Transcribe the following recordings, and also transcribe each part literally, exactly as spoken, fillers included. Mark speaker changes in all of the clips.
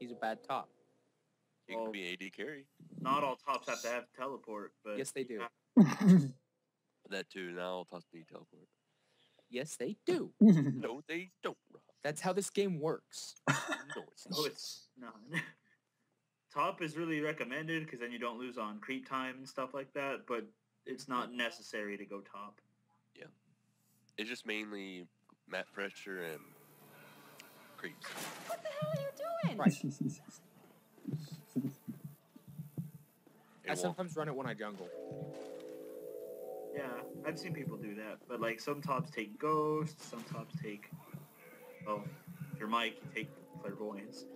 Speaker 1: he's a bad top.
Speaker 2: He
Speaker 3: Well,
Speaker 2: could be A D carry.
Speaker 3: Not all tops have to have teleport, but
Speaker 1: Yes, they do.
Speaker 2: That too. Now all tops need teleport.
Speaker 1: Yes, they do.
Speaker 2: No, they don't, Rob.
Speaker 1: That's how this game works.
Speaker 2: No, it's
Speaker 3: No, it's not. Top is really recommended because then you don't lose on creep time and stuff like that, but it's not necessary to go top.
Speaker 2: Yeah. It's just mainly map pressure and creeps.
Speaker 4: What the hell are you doing?
Speaker 1: Right.
Speaker 2: It
Speaker 1: I
Speaker 2: won't-
Speaker 1: sometimes run it when I jungle.
Speaker 3: Yeah, I've seen people do that, but like some tops take ghost, some tops take. Oh, if you're Mike, you take clairvoyance.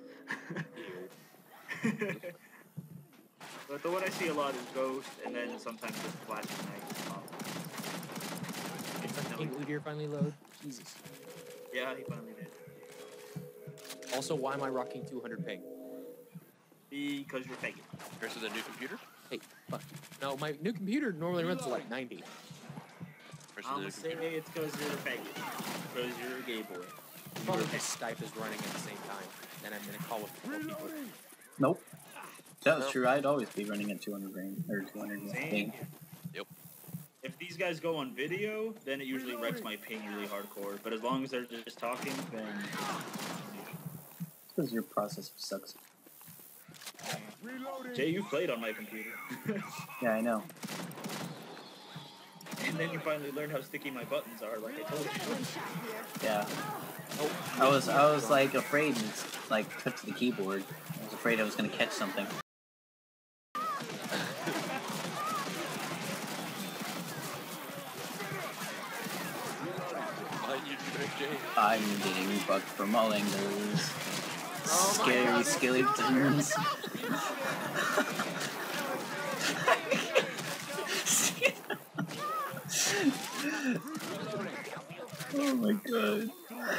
Speaker 3: But the one I see a lot is ghost, and then sometimes just flashing knight is top.
Speaker 1: It's like King Udyr finally load. Jesus.
Speaker 3: Yeah, he finally did.
Speaker 1: Also, why am I rocking two hundred ping?
Speaker 3: Because you're faking.
Speaker 2: Versus the new computer?
Speaker 1: Hey, fuck. No, my new computer normally runs to like ninety.
Speaker 2: Versus
Speaker 3: I'm
Speaker 2: the new
Speaker 3: gonna say
Speaker 2: computer?
Speaker 3: it's because you're faking. Because you're a gay boy.
Speaker 1: Probably because Skype is running at the same time, and I'm in a call with a couple people.
Speaker 5: Nope. If that was
Speaker 2: Nope.
Speaker 5: true, I'd always be running at two hundred range or two hundred
Speaker 3: Same.
Speaker 5: ping.
Speaker 3: If these guys go on video, then it usually wrecks my ping really hardcore. But as long as they're just talking, then
Speaker 5: Because your processor sucks.
Speaker 3: Jay, you played on my computer,
Speaker 5: Yeah, I know.
Speaker 3: and then you finally learned how sticky my buttons are, like I told you.
Speaker 5: Yeah. I was I was like afraid to like touch the keyboard. I was afraid I was gonna catch something.
Speaker 2: Behind you, Jay.
Speaker 5: I'm getting bugged from all angles.
Speaker 1: Oh my
Speaker 5: Scary,
Speaker 1: God.
Speaker 5: skilly turns. Oh my god.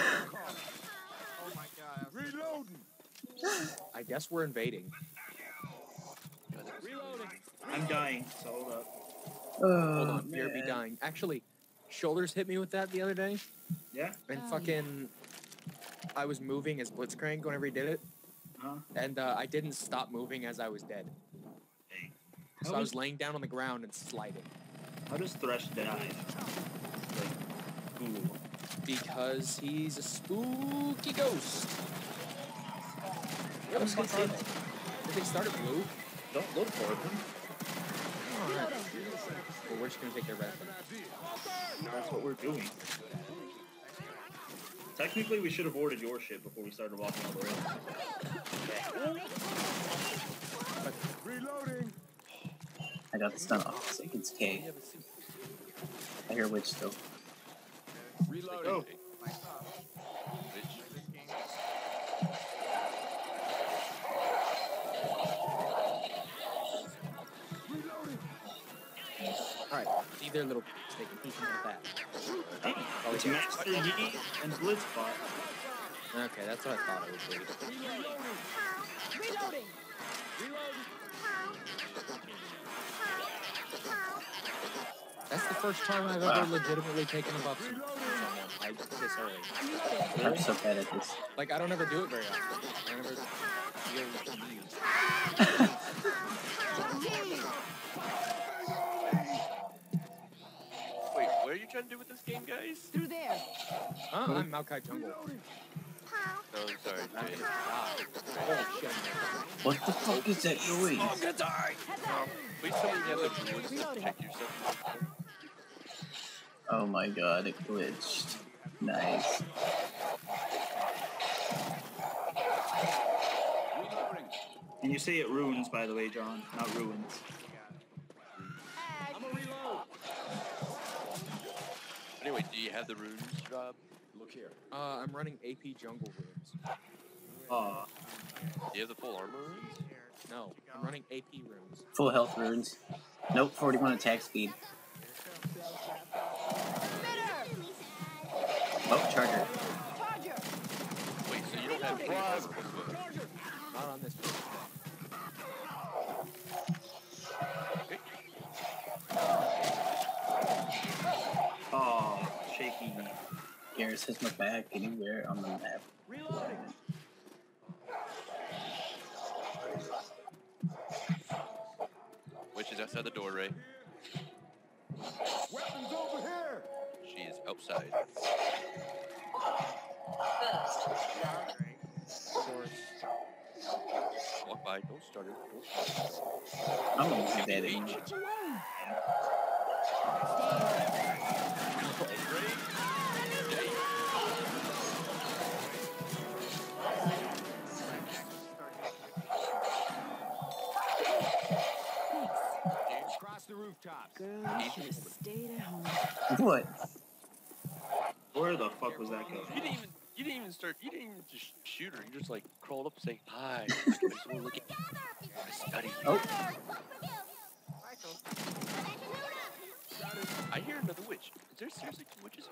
Speaker 1: I guess we're invading.
Speaker 3: I'm dying, so hold up.
Speaker 5: Oh,
Speaker 1: Hold on, fear be
Speaker 5: man.
Speaker 1: dying. Actually, shoulders hit me with that the other day,
Speaker 3: Yeah?
Speaker 1: and
Speaker 4: Oh,
Speaker 1: fucking, I was moving as Blitzcrank whenever he did it,
Speaker 3: Huh?
Speaker 1: and uh, I didn't stop moving as I was dead.
Speaker 3: Dang.
Speaker 1: So
Speaker 3: How
Speaker 1: I was
Speaker 3: does-
Speaker 1: laying down on the ground and sliding.
Speaker 3: How does Thresh die? Like, cool.
Speaker 1: Because he's a spooky ghost.
Speaker 3: I was gonna say that.
Speaker 1: Did they start at blue?
Speaker 3: Don't look for them.
Speaker 1: Alright. Well, we're just gonna take their red.
Speaker 3: That's what we're doing. Technically, we should have ordered your ship before we started walking all the way.
Speaker 5: I got this done. Oh, it's like it's K. I hear witch still.
Speaker 3: Go.
Speaker 1: Alright, see their little taking peeking at that.
Speaker 3: Hey, it's Master Yi and Blitzbot.
Speaker 1: Okay, that's what I thought it would be.
Speaker 4: Reloading.
Speaker 1: That's the first time I've ever legitimately taken a buff from someone. I this early.
Speaker 5: I'm so bad at this.
Speaker 1: Like, I don't ever do it very often. I never feel the need.
Speaker 2: Wait, what are you trying to do with this game, guys?
Speaker 4: Through there.
Speaker 1: Huh? I'm Maokai Jungle.
Speaker 2: No, I'm sorry,
Speaker 1: I'm
Speaker 2: Jay.
Speaker 1: gonna die. Holy shit.
Speaker 5: What the fuck is that noise?
Speaker 2: I'm gonna die! Please tell me you have the ruins to protect yourself.
Speaker 5: Oh my god, it glitched. Nice.
Speaker 3: And you say it ruins, by the way, John, not ruins.
Speaker 2: Anyway, do you have the runes, Rob?
Speaker 1: Look here. Uh, I'm running A P jungle rooms.
Speaker 3: Aw.
Speaker 2: Do you have the full armor runes?
Speaker 1: No, I'm running A P rooms.
Speaker 5: Full health runes. Nope, forty-one attack speed. Oh, charger.
Speaker 2: Wait, so you don't have full armor?
Speaker 1: Not on this one.
Speaker 3: Aw, shaky.
Speaker 5: Garrus has my back anywhere on the map.
Speaker 2: She's outside the door, Ray.
Speaker 6: Weapons over here!
Speaker 2: She is outside.
Speaker 1: Of course.
Speaker 2: Walk by. Don't start her. Don't start her.
Speaker 5: I'm gonna do that
Speaker 2: H.
Speaker 5: anyway.
Speaker 6: Across the rooftops.
Speaker 4: Girl, you should have stayed at home.
Speaker 5: What?
Speaker 3: Where the fuck was that going?
Speaker 2: You didn't even. You didn't even start. You didn't even just shoot her. You just like crawled up and say hi. I just want to look at I study.
Speaker 5: Oh.
Speaker 2: I hear another witch. Is there seriously two witches?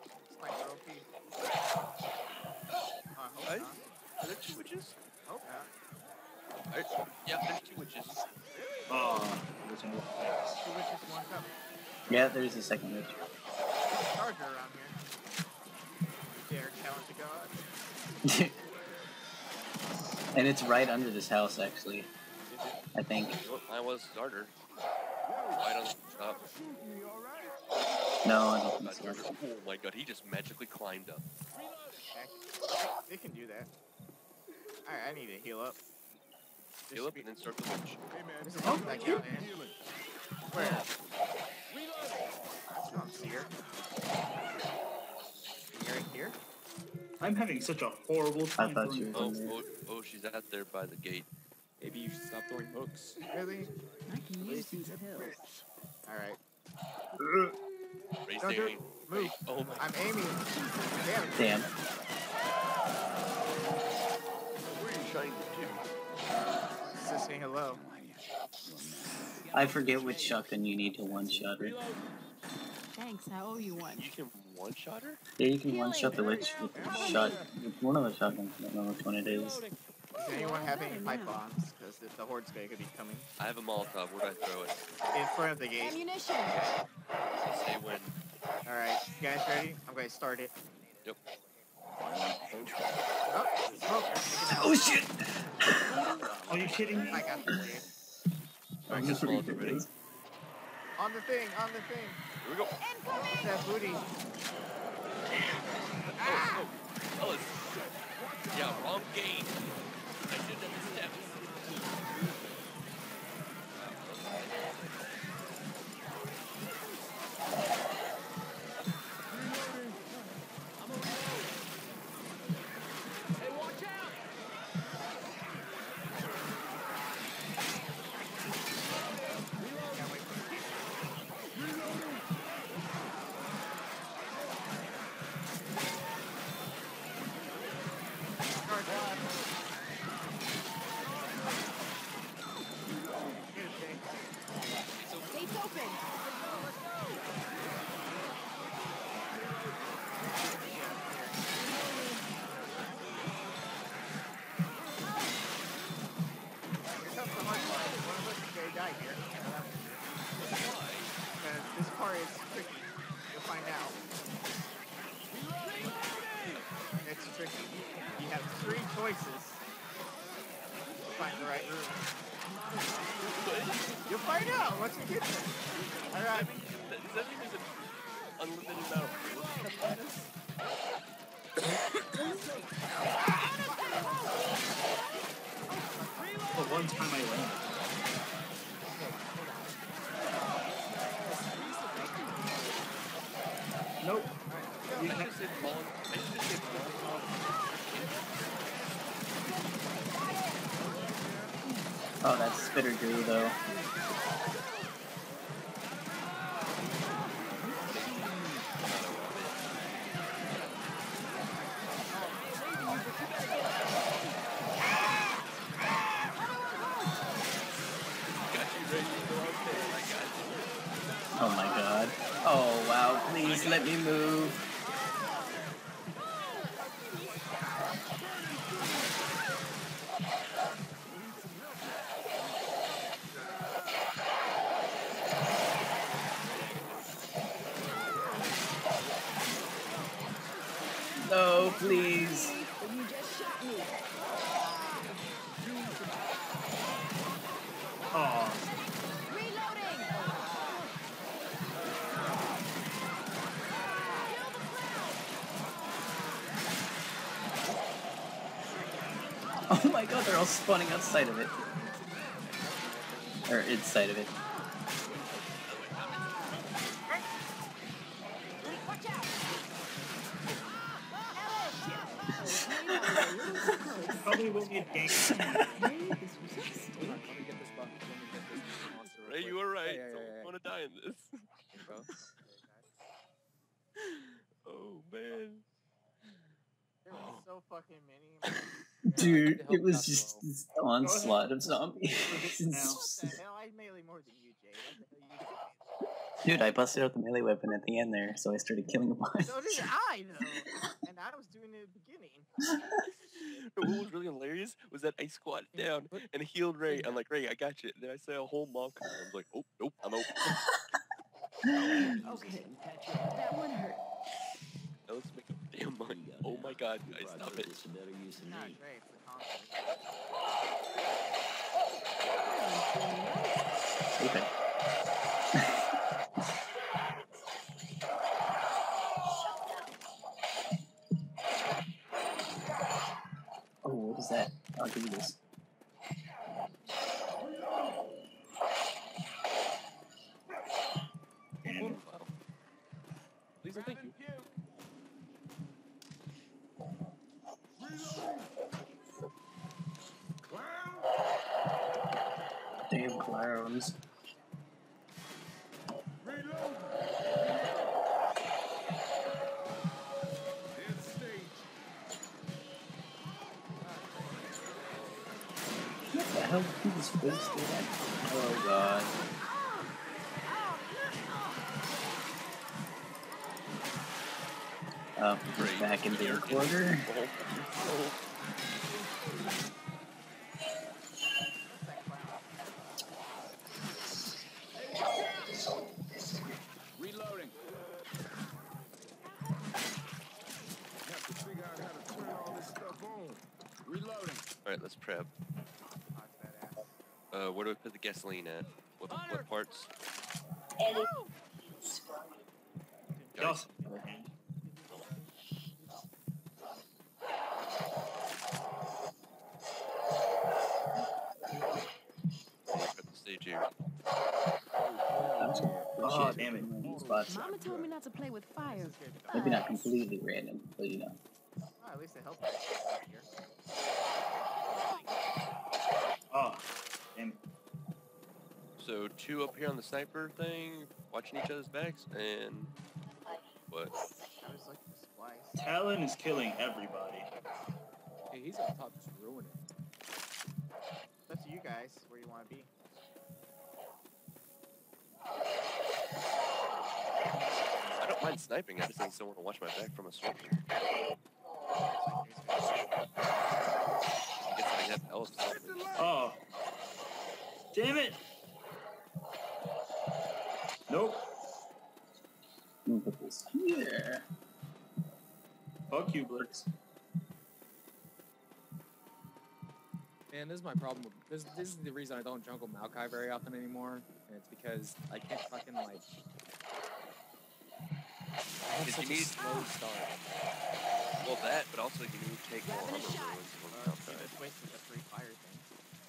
Speaker 2: Right? Are there two witches?
Speaker 7: Oh,
Speaker 2: Right. Yeah, there's two witches.
Speaker 3: Oh,
Speaker 7: two witches, one cup.
Speaker 5: Yeah, there's a second witch.
Speaker 7: Charger around here. Dare challenge a god.
Speaker 5: And it's right under this house, actually. I think.
Speaker 2: I was starter. Right on the top.
Speaker 5: No, I don't think so.
Speaker 2: Oh my god, he just magically climbed up.
Speaker 7: They can do that. Alright, I need to heal up.
Speaker 2: Heal up and then start the witch.
Speaker 7: There's a health back out, man. Where? I don't see her. You're right here?
Speaker 3: I'm having such a horrible time.
Speaker 5: I thought
Speaker 3: throwing
Speaker 5: you were
Speaker 2: Oh,
Speaker 3: hooks.
Speaker 2: oh, oh, she's out there by the gate.
Speaker 1: Maybe you should stop throwing hooks.
Speaker 7: Really?
Speaker 4: I can use these pills.
Speaker 7: Alright.
Speaker 2: Raise
Speaker 7: Don't
Speaker 2: the
Speaker 7: do it.
Speaker 2: aim.
Speaker 7: Move.
Speaker 2: Oh my.
Speaker 7: I'm aiming. Damn it.
Speaker 5: Damn.
Speaker 2: What are you trying to do?
Speaker 7: Just to say hello.
Speaker 5: I forget which shotgun you need to one-shot her.
Speaker 4: Thanks, I owe you one.
Speaker 2: You can one-shot her?
Speaker 5: Yeah, you can one-shot the witch with a shot. With one of the shotguns. I don't know which one it is.
Speaker 7: Does anyone have any pipe bombs? Because the, the horde's gonna be coming.
Speaker 2: I have a Molotov. Where do I throw it?
Speaker 7: In front of the gate.
Speaker 4: Ammunition!
Speaker 2: Say when.
Speaker 7: Alright, you guys ready? I'm gonna start it.
Speaker 2: Yep.
Speaker 7: Oh, smoke.
Speaker 5: Oh shit!
Speaker 3: Are you kidding me?
Speaker 7: I got this, dude.
Speaker 5: I'm
Speaker 2: just
Speaker 5: pretty
Speaker 2: Molotov ready.
Speaker 5: good.
Speaker 7: On the thing, on the thing.
Speaker 2: Here we go.
Speaker 7: What's that booty?
Speaker 2: Oh, oh. Ellis. Yeah, wrong game. I should have done the steps.
Speaker 4: Gates open!
Speaker 7: Here comes the hard part. One of us is gonna die here. Because this part is tricky. You'll find out. It's tricky. You have three choices to find the right room. You'll find out once you get there. Alright.
Speaker 2: Does that mean there's an unlimited amount of food?
Speaker 3: The one time I landed. Nope. You
Speaker 2: I
Speaker 3: ha-
Speaker 2: just said Molotov. I just said Molotov.
Speaker 5: Oh, that spitter grew though. Oh my god. Oh wow, please let me move. No, please.
Speaker 4: You just shot me.
Speaker 3: Aw.
Speaker 4: Reloading!
Speaker 5: Oh my god, they're all spawning outside of it. Or inside of it.
Speaker 3: Probably won't get ganked.
Speaker 1: Hold on, let me get this button. Let me get this monster real
Speaker 2: Ray, you
Speaker 1: quick.
Speaker 2: were right.
Speaker 1: Yeah, yeah, yeah,
Speaker 2: Someone's
Speaker 1: yeah.
Speaker 2: gonna die in this.
Speaker 1: There you go.
Speaker 2: Oh man.
Speaker 7: There were so fucking many.
Speaker 5: Dude,
Speaker 1: help
Speaker 5: it was
Speaker 1: out
Speaker 5: just
Speaker 1: well.
Speaker 5: this onslaught of zombies.
Speaker 3: Now.
Speaker 7: What the hell? I melee more than you, Jay. What the hell you
Speaker 5: Dude, I busted out the melee weapon at the end there, so I started killing a bunch.
Speaker 7: So did I, though. And I was doing it at the beginning.
Speaker 2: What was really hilarious was that I squatted down and healed Ray. I'm like, Ray, I got you. Then I saw a whole mob come. I was like, oh, nope, I'm out.
Speaker 4: Okay. That one hurt.
Speaker 2: Now let's make a damn money. Oh my god, guys, stop it.
Speaker 7: It's not great. It's the concept.
Speaker 5: Okay. Oh, what is that? I'll give you this.
Speaker 3: Damn.
Speaker 2: Please and thank you.
Speaker 5: Damn clowns. What the hell did this face do that? Oh god. Um, we're back in the recorder.
Speaker 6: Reloading. Have to figure out how to turn all this stuff on. Reloading.
Speaker 2: Alright, let's prep. Uh, where do we put the gasoline at? What, what parts? Guys,
Speaker 3: Dawson, on the other hand.
Speaker 2: prep the stage here.
Speaker 5: I'm just gonna
Speaker 3: Oh,
Speaker 5: shit
Speaker 3: damn it.
Speaker 5: in these spots.
Speaker 4: Mama told me not to play with fire.
Speaker 5: Maybe not completely random, but you know.
Speaker 7: Oh, at least it helped us here.
Speaker 3: Oh, damn it.
Speaker 2: So two up here on the sniper thing, watching each other's backs, and what?
Speaker 7: I was like, splice.
Speaker 3: Talon is killing everybody.
Speaker 1: Hey, he's on top just ruining it.
Speaker 7: It's up to you guys where you want to be.
Speaker 2: I don't mind sniping, I just need someone to watch my back from a sniper. It's like that else.
Speaker 3: Oh. Damn it. Nope.
Speaker 5: I'm gonna put this here.
Speaker 3: Fuck you, Blitz.
Speaker 1: Man, this is my problem with this. This is the reason I don't jungle Maokai very often anymore, and it's because I can't fucking like. I have
Speaker 2: Did
Speaker 1: such
Speaker 2: you
Speaker 1: a
Speaker 2: need-
Speaker 1: slow start.
Speaker 2: Well, that, but also you need to take more armor ruins from
Speaker 7: Uh,
Speaker 2: the
Speaker 7: you
Speaker 2: outside.
Speaker 7: just wasted the free fire thing.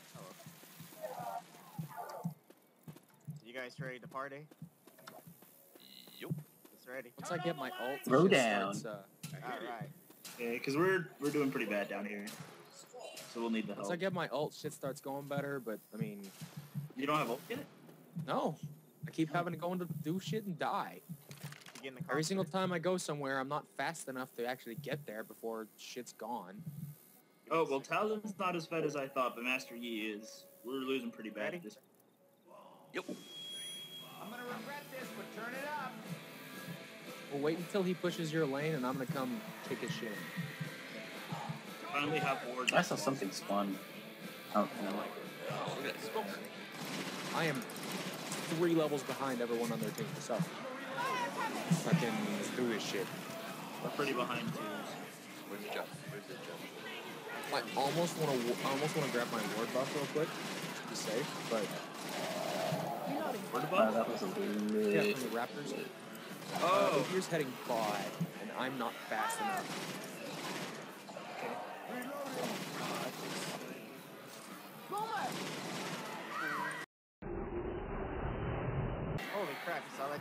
Speaker 7: Oh. You guys ready to party?
Speaker 2: Yup.
Speaker 7: It's ready.
Speaker 1: Once I get my ult,
Speaker 5: Throw
Speaker 1: shit
Speaker 5: down.
Speaker 1: starts, uh,
Speaker 7: Alright.
Speaker 3: Okay, because we're we're doing pretty bad down here. So we'll need the
Speaker 1: once
Speaker 3: help.
Speaker 1: I get my ult, shit starts going better. But I mean,
Speaker 3: You don't have ult yet?
Speaker 1: no, I keep having to go into do shit and die.
Speaker 7: You get in the car
Speaker 1: Every single
Speaker 7: first.
Speaker 1: time I go somewhere, I'm not fast enough to actually get there before shit's gone.
Speaker 3: Oh, well, Talon's not as fed as I thought, but Master Yi is. We're losing pretty bad
Speaker 7: Ready?
Speaker 3: at this.
Speaker 2: Yup.
Speaker 6: I'm gonna regret this, but turn it up.
Speaker 1: Well, wait until he pushes your lane, and I'm gonna come kick his shit.
Speaker 3: Finally have wards.
Speaker 5: I saw something spawn. Oh, no.
Speaker 2: Oh, look at that smoke.
Speaker 1: I am three levels behind everyone on their team. So, fucking let's do this shit.
Speaker 3: We're pretty behind too.
Speaker 2: Where's the jump? Where's the jump?
Speaker 1: I almost want to. I almost want to grab my ward buff real quick to be safe, but
Speaker 3: Word
Speaker 5: Uh,
Speaker 3: above?
Speaker 5: that was a little
Speaker 1: yeah,
Speaker 5: bit.
Speaker 1: from the Raptors. Uh,
Speaker 3: Oh,
Speaker 1: here's heading bot, and I'm not fast enough.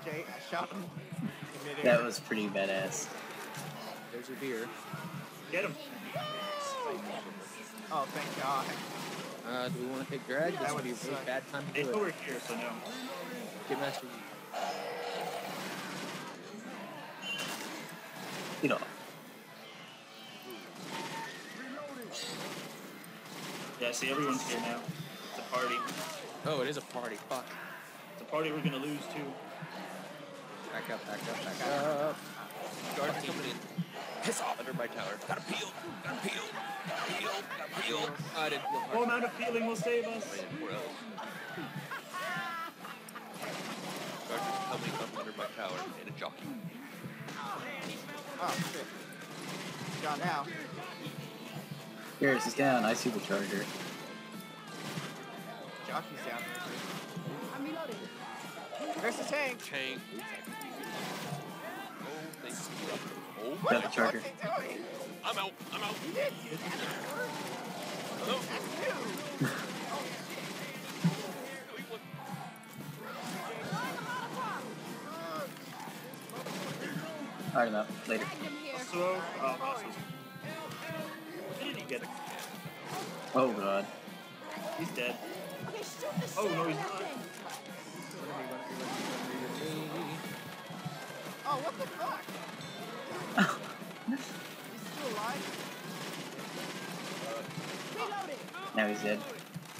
Speaker 7: Jay. I shot him in midair.
Speaker 5: That was pretty badass.
Speaker 1: There's your beer.
Speaker 3: Get him.
Speaker 7: Oh, thank God.
Speaker 1: Uh, do we want to take drag? This
Speaker 7: That
Speaker 1: would be a
Speaker 7: would
Speaker 1: really
Speaker 7: suck.
Speaker 1: bad time to
Speaker 3: They
Speaker 1: do
Speaker 3: know
Speaker 1: it.
Speaker 3: we're here, so no.
Speaker 1: Get Master Yi.
Speaker 5: You know.
Speaker 3: Yeah, see, everyone's here now. It's a party.
Speaker 1: Oh, it is a party. Fuck.
Speaker 3: It's a party we're gonna lose too.
Speaker 1: Back up, back up, back up.
Speaker 2: Guards coming in. Piss off under my tower. Gotta peel. Gotta peel. Gotta peel. Gotta peel.
Speaker 1: I didn't feel
Speaker 3: No
Speaker 1: hard.
Speaker 3: amount of feeling will save us.
Speaker 2: Where else? Guards are coming up under my tower in a jockey.
Speaker 7: Oh, shit. Gone now.
Speaker 5: Garrus is down. I see the charger.
Speaker 7: Jockey's down there.
Speaker 4: I'm reloading.
Speaker 7: There's the tank.
Speaker 2: Chain. Oh, thanks. Oh,
Speaker 5: Got the charger.
Speaker 7: What's he doing?
Speaker 2: I'm out. I'm out.
Speaker 7: He did. You had it.
Speaker 2: Hello.
Speaker 7: That's you.
Speaker 5: Alright, enough. Later.
Speaker 3: So, oh, bosses. Where did he get it?
Speaker 5: Oh god.
Speaker 3: He's dead. Oh, no, he's not.
Speaker 7: Oh, what the fuck? He's still alive?
Speaker 4: Reloading.
Speaker 5: Now he's dead.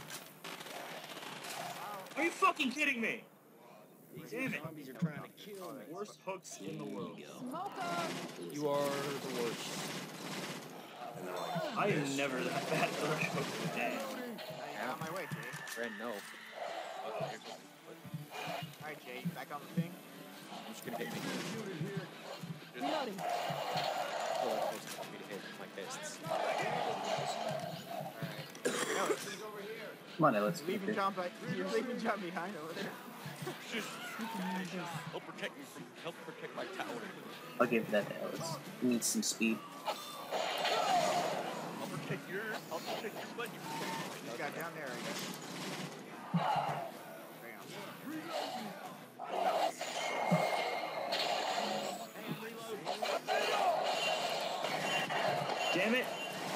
Speaker 3: Are you fucking kidding me? Damn it.
Speaker 6: Zombies are trying to kill me.
Speaker 3: Worst hooks in the world.
Speaker 4: Smoker.
Speaker 1: You are the worst.
Speaker 3: I am never that bad for a hook. Damn.
Speaker 7: I'm on my way, Jay.
Speaker 1: Ren, no.
Speaker 7: Alright, Jay, back on the thing.
Speaker 1: I'm just gonna hit me.
Speaker 4: Reloading.
Speaker 1: Oh, that's just for me to hit my fists.
Speaker 7: No,
Speaker 5: Come on, now, let's
Speaker 7: leave
Speaker 5: keep
Speaker 7: and
Speaker 5: it.
Speaker 7: John, but you're leaving John behind over there.
Speaker 2: Help protect me from. Help protect my tower.
Speaker 5: I'll give that to Ellis. He needs some speed.
Speaker 2: I'll protect yours. I'll protect your butt. You protect mine.
Speaker 7: He's got down there, I guess.
Speaker 3: Damn it.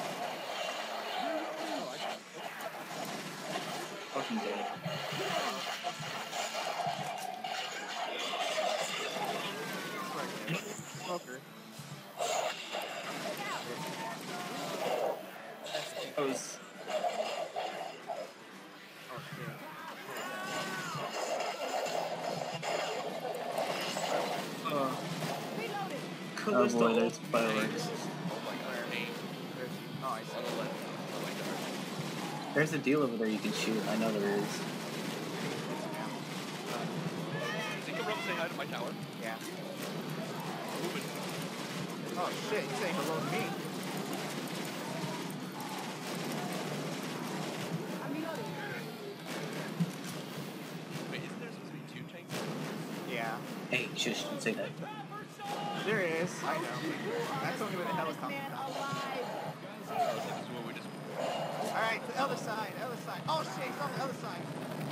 Speaker 3: Fucking dead.
Speaker 7: Smoker.
Speaker 3: I was.
Speaker 7: Oh, shit.
Speaker 3: Uh,
Speaker 4: Reloading.
Speaker 5: Oh
Speaker 3: Callisto.
Speaker 5: boy, there's fireworks.
Speaker 2: Oh my god. Pain.
Speaker 7: There's, oh, I see.
Speaker 2: On the left. Oh my god.
Speaker 5: There's a deal over there you can shoot. I know there is.
Speaker 2: Think of Rub say hi to my tower.
Speaker 7: Yeah.
Speaker 2: Moving.
Speaker 7: Oh, shit, he's saying hello to me.
Speaker 4: I'm reloading.
Speaker 2: Wait, isn't there supposed to be two tanks?
Speaker 7: Yeah.
Speaker 5: Hey, shush, don't say that.
Speaker 7: There is. I know. That's only with a helicopter.
Speaker 4: Man alive.
Speaker 2: Oh, this is what we just.
Speaker 7: Alright, the other side, other side. Oh shit, he's on the other side.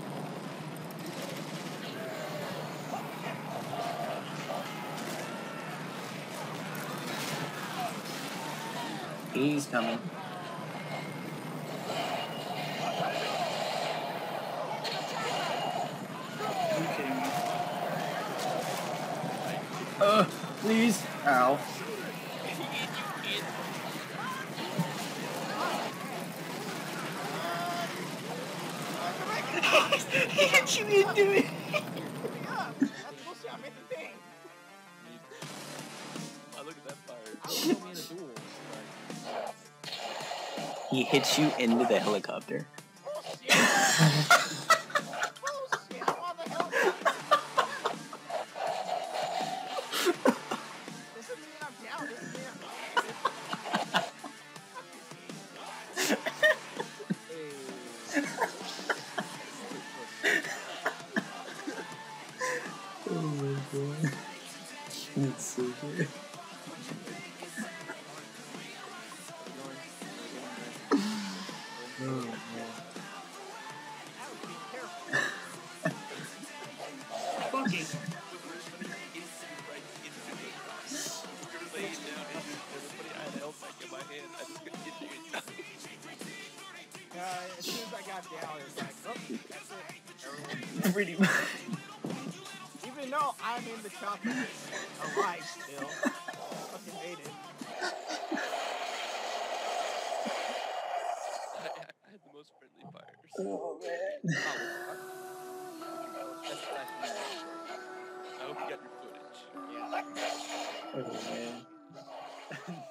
Speaker 5: He's coming.
Speaker 3: Are you kidding me?
Speaker 5: Uh, please. Ow. He hit you into it.
Speaker 7: Yeah, that's bullshit. I made the thing.
Speaker 2: Oh, look at that fire.
Speaker 1: I was me in a duel.
Speaker 5: He hits you into the helicopter.
Speaker 7: Bullshit. Bullshit. I'm on the helicopter. Doesn't mean I'm down. Doesn't mean I'm up.
Speaker 5: Oh my god. That's so good. Oh man.
Speaker 3: Fucking.
Speaker 7: as I got down, it's like, oh, that's it. Everyone,
Speaker 5: Pretty much.
Speaker 7: even though I'm in the chopper, alive still, fucking made it.
Speaker 2: I, I had the most friendly fires.
Speaker 5: Oh man.
Speaker 1: Oh, what the fuck? That's, that's
Speaker 2: I hope you got your footage.
Speaker 7: Yeah.
Speaker 5: Oh man.